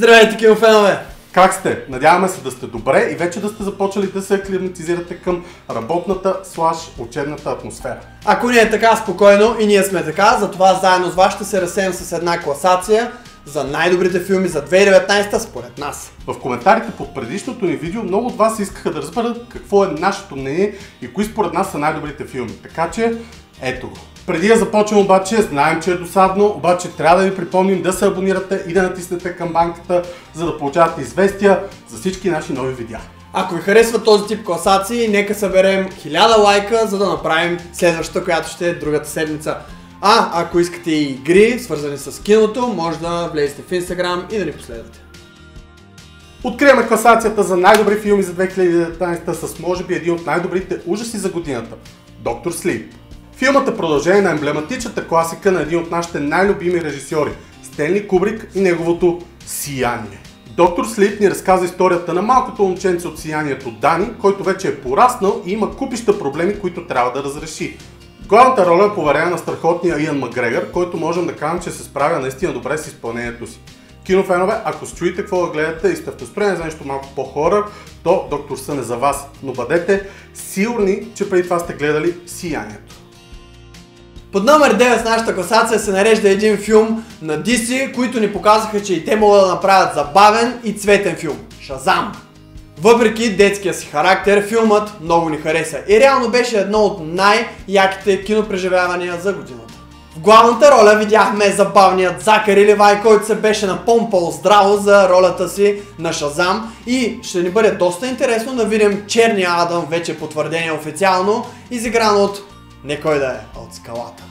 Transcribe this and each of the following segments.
Здравейте, кинофенове! Как сте? Надяваме се да сте добре и вече да сте започнали да се аклиматизирате към работната / учебната атмосфера. Ако не е така спокойно и ние сме така, затова заедно с вас ще се разсеем с една класация за най-добрите филми за 2019 според нас. В коментарите под предишното ни видео много от вас искаха да разберат какво е нашето мнение и кои според нас са най-добрите филми. Така че, ето го. Преди да започнем обаче, знаем, че е досадно, обаче трябва да ви припомним да се абонирате и да натиснете камбанката, за да получавате известия за всички наши нови видеа. Ако ви харесва този тип класации, нека съберем 1000 лайка, за да направим следващата, която ще е другата седмица. Ако искате и игри, свързани с киното, може да влезете в Instagram и да ни последвате. Откриваме класацията за най-добри филми за 2019 с може би един от най-добрите ужаси за годината – Доктор Слип. Филмът е продължение на емблематичната класика на един от нашите най-любими режисьори – Стенли Кубрик и неговото Сияние. Доктор Слип ни разказва историята на малкото момченце от Сиянието Дани, който вече е пораснал и има купища проблеми, които трябва да разреши. Главната роля е поверена на страхотния Иан Макгрегор, който можем да кажем, че се справя наистина добре с изпълнението си. Кинофенове, ако се чуете какво да гледате и сте в настроение за нещо малко по-хорър, то Доктор Сън е за вас, но бъдете сигурни, че преди това сте гледали Сиянието. Под номер 9 с нашата класация се нарежда един филм на DC, които ни показаха, че и те могат да направят забавен и цветен филм – Шазам. Въпреки детския си характер, филмът много ни хареса и реално беше едно от най-яките кинопреживявания за годината. В главната роля видяхме забавният Закари Левай, който се беше напомпал здраво за ролята си на Шазам и ще ни бъде доста интересно да видим черния Адам, вече потвърдение официално, изигран от не кой да е, от Скалата.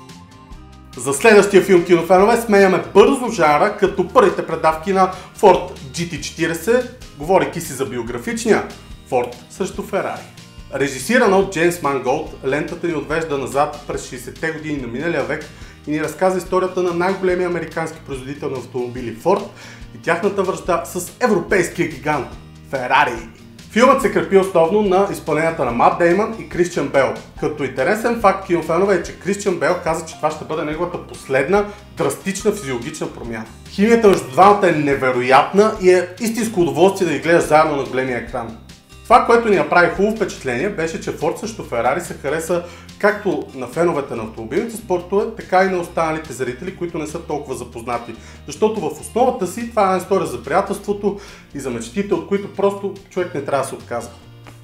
За следващия филм, кинофенове, сменяме бързо жанра, като първите предавки на Ford GT40, говорейки си за биографичния Ford срещу Ферари. Режисирана от Джеймс Манголд, лентата ни отвежда назад през 60-те години на миналия век и ни разказва историята на най-големия американски производител на автомобили Ford и тяхната връжда с европейския гигант Ферари. Филмът се крепи основно на изпълненията на Мат Деймън и Кристиан Бейл. Като интересен факт, кинофенове, е, че Кристиан Бейл каза, че това ще бъде неговата последна драстична физиологична промяна. Химията между двамата е невероятна и е истинско удоволствие да ги гледаш заедно на големия екран. Това, което ни направи хубаво впечатление, беше, че Форд срещу Ферари се хареса както на феновете на автомобилните спортове, така и на останалите зрители, които не са толкова запознати. Защото в основата си това е една история за приятелството и за мечтите, от които просто човек не трябва да се отказва.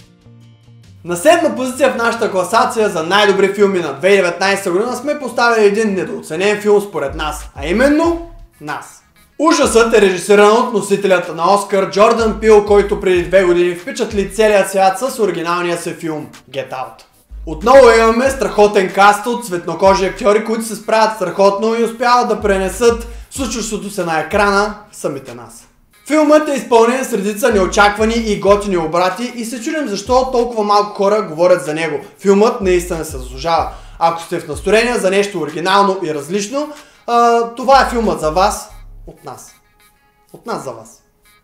На седма позиция в нашата класация за най-добри филми на 2019 година сме поставили един недооценен филм според нас, а именно Нас. Ужасът е режисиран от носителята на Оскар Джордан Пил, който преди 2 години впечатли целият свят с оригиналния си филм Get Out. Отново имаме страхотен каст от цветнокожи актьори, които се справят страхотно и успяват да пренесат случващото се на екрана самите нас. Филмът е изпълнен с редица неочаквани и готини обрати и се чудим защо толкова малко хора говорят за него. Филмът наистина се заслужава. Ако сте в настроение за нещо оригинално и различно, това е филмът за вас. От нас. От нас за вас.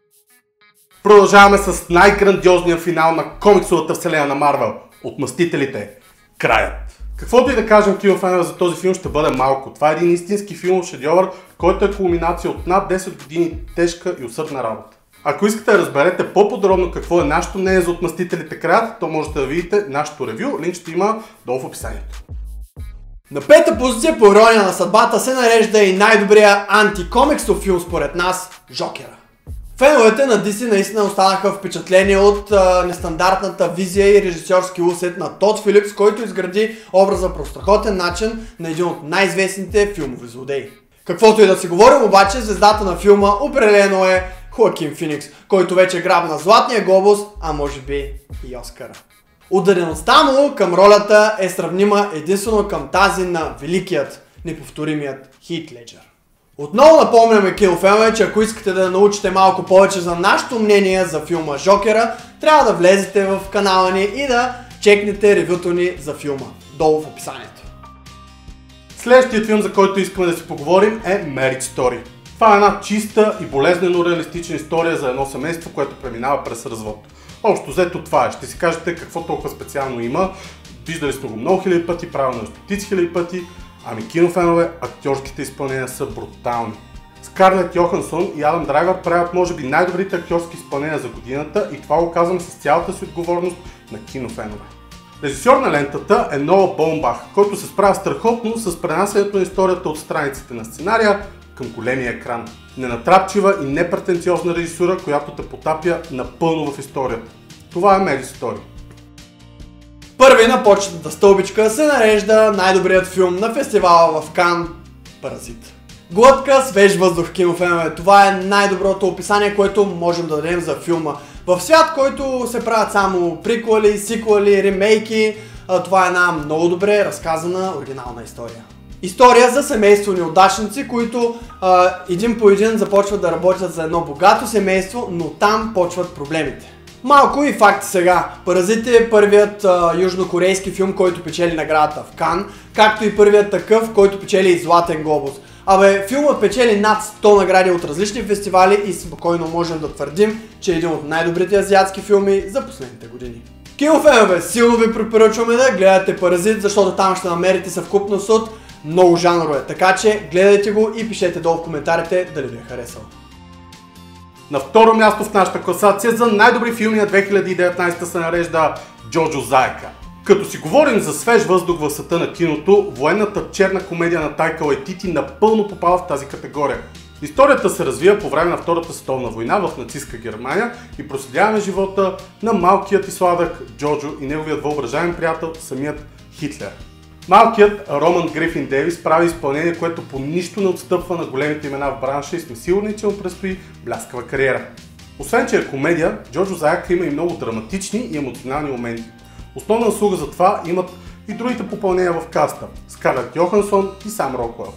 Продължаваме с най-грандиозния финал на комиксовата вселена на Марвел. От Мъстителите. Краят. Каквото и да кажем, кинофенове, за този филм ще бъде малко. Това е един истински филмов шедьовър, който е кулминация от над 10 години тежка и усърдна работа. Ако искате да разберете по-подробно какво е нашето мнение за От Мъстителите Краят, то можете да видите нашето ревю. Линк ще има долу в описанието. На пета позиция по ирония на съдбата се нарежда и най-добрия антикомиксов филм според нас – Жокера. Феновете на DC наистина останаха впечатлени от нестандартната визия и режисьорски усет на Тод Филипс, който изгради образа по страхотен начин на един от най-известните филмови злодеи. Каквото и да си говорим, обаче, звездата на филма определено е Хоакин Феникс, който вече грабна Златния глобус, а може би и Оскара. Отдадеността му към ролята е сравнима единствено към тази на великият, неповторимият Хит Леджер. Отново напомняме, кинофенове, че ако искате да научите малко повече за нашето мнение за филма Жокера, трябва да влезете в канала ни и да чекнете ревюто ни за филма, долу в описанието. Следващият филм, за който искаме да си поговорим, е Marriage Story. Това е една чиста и болезнено реалистична история за едно семейство, което преминава през развод. Общо взето това е. Ще си кажете какво толкова специално има. Виждали сте го много хиляди пъти, правилно стотици хиляди пъти. Ами кинофенове, актьорските изпълнения са брутални. Скарлет Йохансон и Адам Драйвер правят може би най-добрите актьорски изпълнения за годината и това го казвам с цялата си отговорност на кинофенове. Режисьор на лентата е Ноа Баумбах, който се справя страхотно с пренасянето на историята от страниците на сценария към големия екран. Ненатрапчива и непретенциозна режисура, която те потапя напълно в историята. Това е Мери Стори. Първи на почетната стълбичка се нарежда най-добрият филм на фестивала в Кан – Паразит. Глътка, свеж въздух, кинофенове. Това е най-доброто описание, което можем да дадем за филма. В свят, който се правят само приквели, сиквели, ремейки, това е една много добре разказана оригинална история. История за семейство неудачници, които един по един започват да работят за едно богато семейство, но там почват проблемите. Малко и факти сега. Паразит е първият южнокорейски филм, който печели наградата в Кан, както и първият такъв, който печели и Златен глобус. Филмът печели над 100 награди от различни фестивали и спокойно можем да твърдим, че е един от най-добрите азиатски филми за последните години. Кинофенове, силно ви препоръчваме да гледате Паразит, защото там ще намерите съвкупност от много жанрове. Така че гледайте го и пишете долу в коментарите дали ви е харесал. На второ място в нашата класация за най-добри филми на 2019 се нарежда Джоджо Заека. Като си говорим за свеж въздух в света на киното, военната черна комедия на Тайка Уайтити напълно попада в тази категория. Историята се развива по време на Втората световна война в нацистска Германия и проследяваме живота на малкият и сладък Джоджо и неговият въображаем приятел, самият Хитлер. Малкият Роман Грифин Дейвис прави изпълнение, което по нищо не отстъпва на големите имена в бранша и сме сигурни, че му предстои бляскава кариера. Освен че е комедия, Джоджо Заека има и много драматични и емоционални моменти. Основна заслуга за това имат и другите попълнения в каста – Скарлет Йохансон и Сам Рокуел.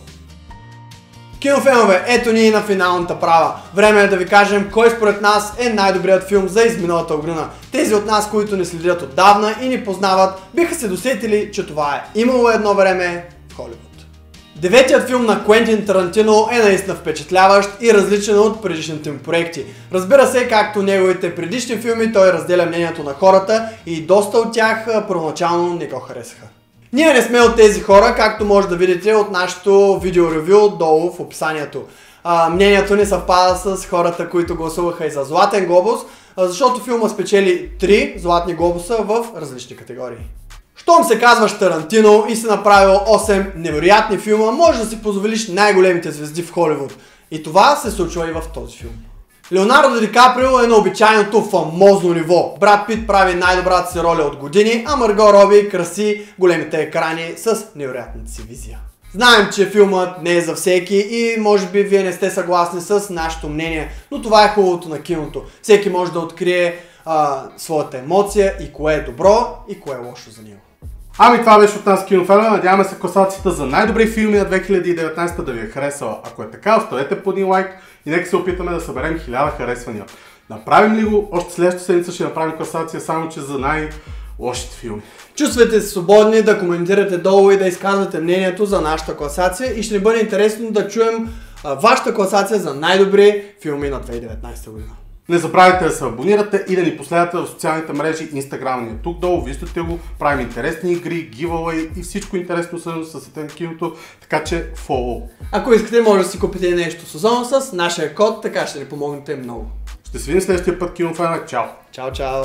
Кинофенове, ето ни на финалната права. Време е да ви кажем кой според нас е най-добрият филм за изминалата година. Тези от нас, които ни следят отдавна и ни познават, биха се досетили, че това е имало едно време в Холивуд. Деветият филм на Куентин Тарантино е наистина впечатляващ и различен от предишните му проекти. Разбира се, както неговите предишни филми, той разделя мнението на хората и доста от тях първоначално не го харесаха. Ние не сме от тези хора, както може да видите от нашото видеоревю долу в описанието. Мнението ни съвпада с хората, които гласуваха и за Златен глобус, защото филма спечели 3 златни глобуса в различни категории. Щом се казваш Тарантино и си направил 8 невероятни филма, може да си позволиш най-големите звезди в Холивуд. И това се случва и в този филм. Леонардо Ди Каприо е на обичайното фамозно ниво. Брад Пит прави най-добрата си роля от години, а Марго Роби краси големите екрани с невероятната си визия. Знаем, че филмът не е за всеки и може би вие не сте съгласни с нашето мнение, но това е хубавото на киното. Всеки може да открие своята емоция и кое е добро и кое е лошо за него. Това беше от нас кинофенове. Надяваме се класацията за най-добри филми на 2019 да ви е харесала. Ако е така, оставете по един лайк и нека се опитаме да съберем 1000 харесвания. Направим ли го? Още следващата седмица ще направим класация само че за най-лошите филми. Чувствайте се свободни да коментирате долу и да изказвате мнението за нашата класация и ще ни бъде интересно да чуем вашата класация за най-добри филми на 2019 година. Не забравяйте да се абонирате и да ни последвате в социалните мрежи. Инстаграм ни е тук долу, виждате го, правим интересни игри, giveaway и всичко интересно свързано с света на киното, така че follow. Ако искате, може да си купите нещо сезон с нашия код, така ще ни помогнете много. Ще се видим следващия път, кинофенове. Чао! Чао, чао!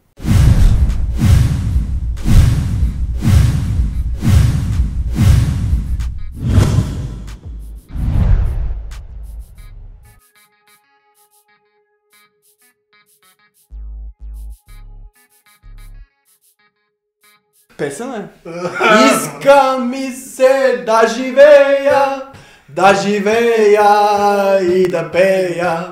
Песен е? Иска ми се да живея и да пея.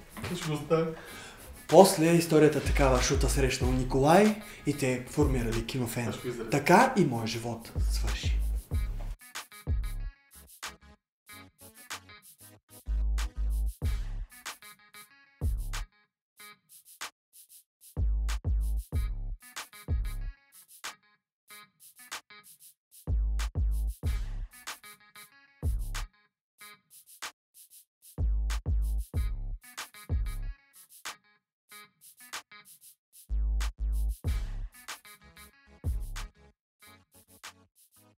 После историята такава, Шута срещнал Николай и те формирали кинофен. Така и моят живот свърши.